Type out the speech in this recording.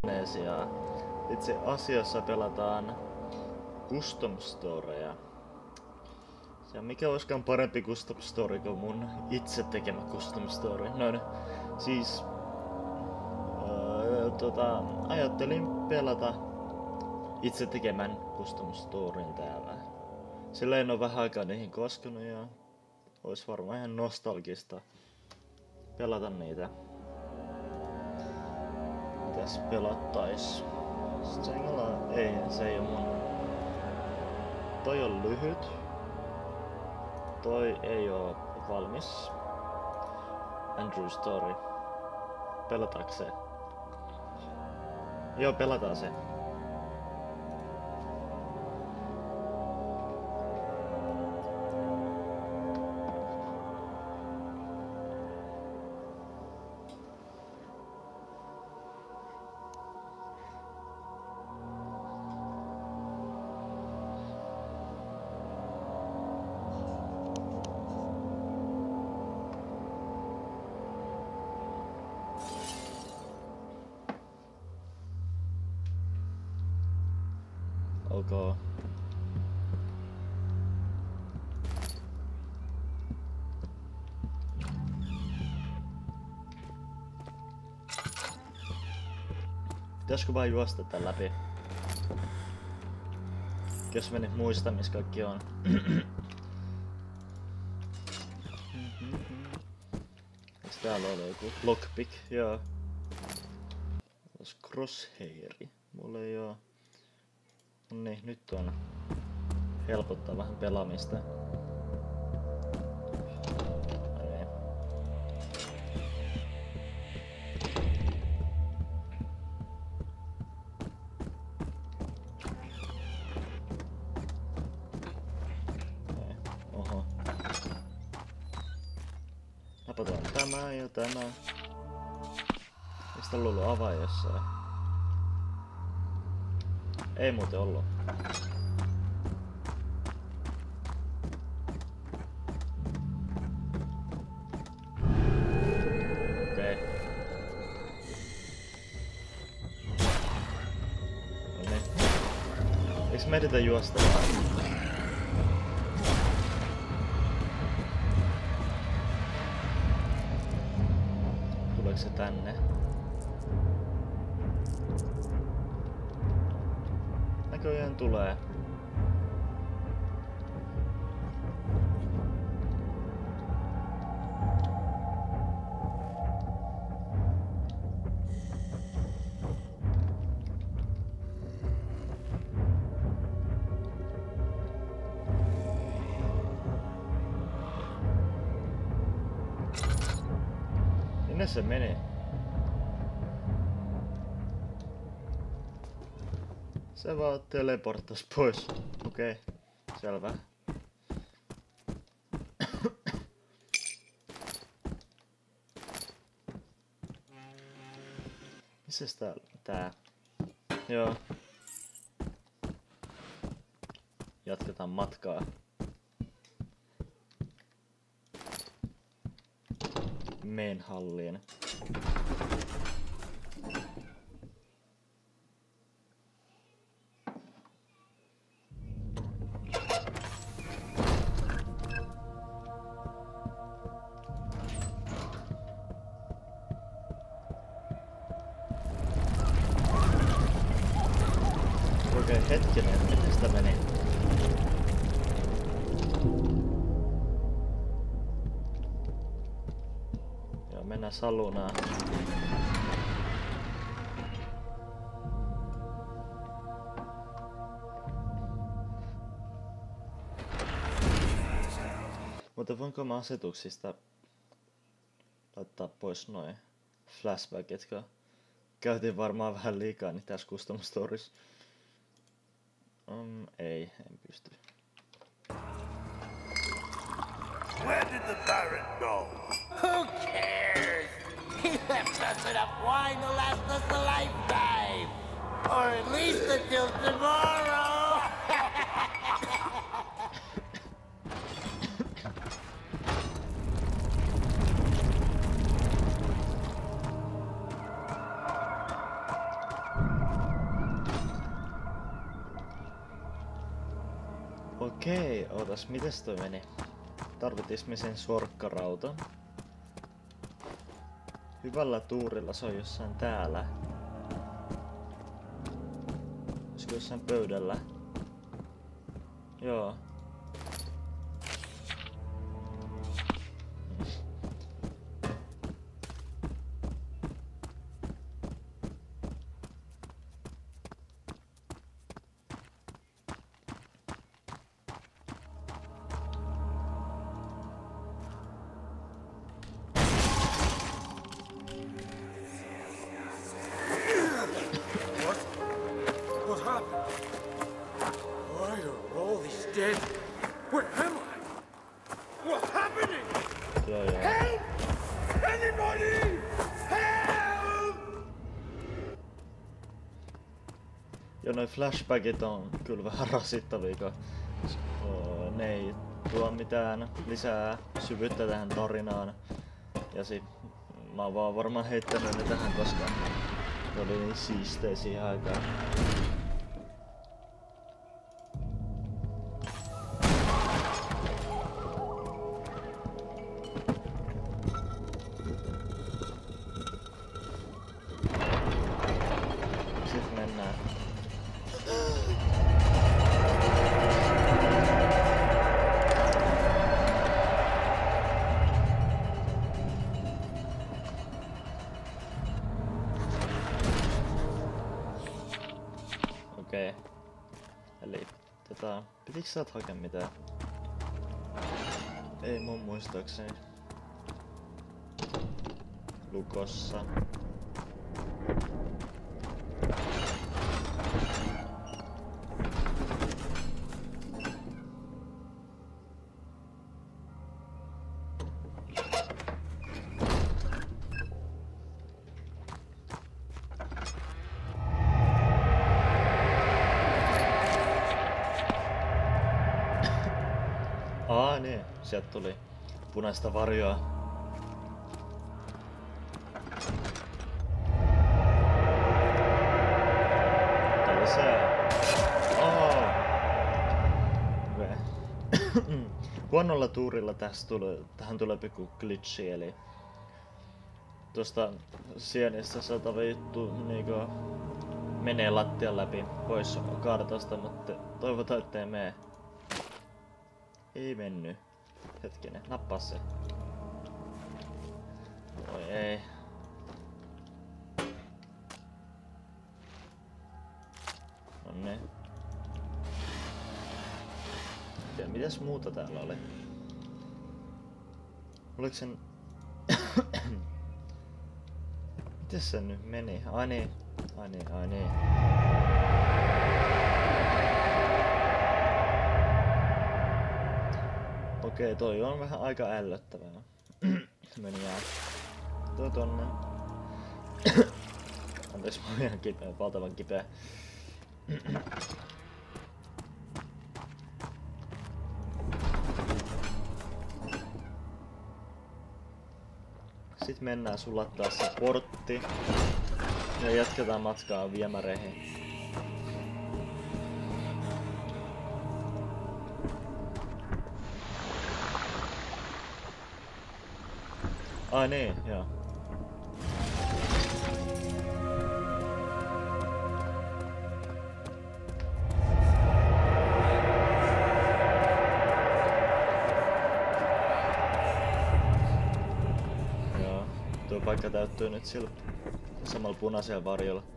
Ja itse asiassa pelataan custom storeja. Ja mikä olisikaan parempi custom story kuin mun itse tekemä custom story. No siis ajattelin pelata itse tekemän custom storyn täällä. Sillä en oo vähän aikaa niihin koskenut ja ois varmaan ihan nostalgista pelata niitä. Mitäs pelattais? Ei, se ei oo mun. Toi on lyhyt. Toi ei oo valmis. Andrew Story. Pelataanko se? Joo, pelataan se. Okay. Pitäisikö vaan juosta tän läpi? Jos mä nyt muistan, missä kaikki on. Eiks täällä ole joku lockpick? Joo. Crosshairi. Mulla ei oo. No niin, nyt on helpottaa vähän pelaamista. Okay. Oho. Napataan tämä ja tämä. Eikö tällä ollut avain jossain? Ei muuten ollut. Okei. No niin. Eiks me edetä juosta vaan? Tuleeko se tänne? Näköjään tulee. Minne se meni? Se vaan teleporttas pois. Okei, selvä. Missäs tää? Joo. Jatketaan matkaa. Meen halliin. Okei, hetkinen, miten sitä meni? Joo, mennään salunaan. Mutta voinko mä asetuksista laittaa pois noin flashbackit, jotka käytiin varmaan vähän liikaa niin tässä custom stories. Ei, en pysty. Where did the Baron go? Who cares? He left us enough wine to last us a lifetime. Or at least until tomorrow. Okei, ootas, mites toi meni? Tarvitis me sen sorkkarauta. Hyvällä tuurilla se on jossain täällä. Olisiko jossain pöydällä? Joo. What happened? Why are all these dead? Where am I? What's happening? Joo. Help! Anybody! Help! Joo, noi flashbackit on kyllä vähän rasittavia, kun ne ei tuo mitään lisää syvyyttä tähän tarinaan. Ja sit mä oon vaan varmaan heittänyt ne tähän, koska ne oli niin siistejä siihen aikaan. Sitten mennään. Okei. Eli pitikö sä hakea mitään? Ei mun muistaakseni. Lukossa. Niin, sieltä tuli punaista varjoa. Tää oli se. Okay. Huonolla tuurilla tähän tulee pikku glitchi, eli tuosta sienistä saatava juttu niinku menee lattian läpi pois kartasta, mutta toivotaan ettei mene. Ei mennyt. Hetkinen, nappaa se. Oi ei. Nonni. Ja mitäs muuta täällä oli? Oliko sen... Mites se nyt meni? Ai niin. Okei, toi on vähän aika ällöttävää. Meni jää. Tuo tonne. Anteeksi, mä oon ihan kipeä, valtavan kipeä. Sitten mennään sulattaa se portti. Ja jatketaan matkaa viemäreihin. Ai niin, joo. Joo, tuo paikka täyttyy nyt sillä samalla punaisella varjolla.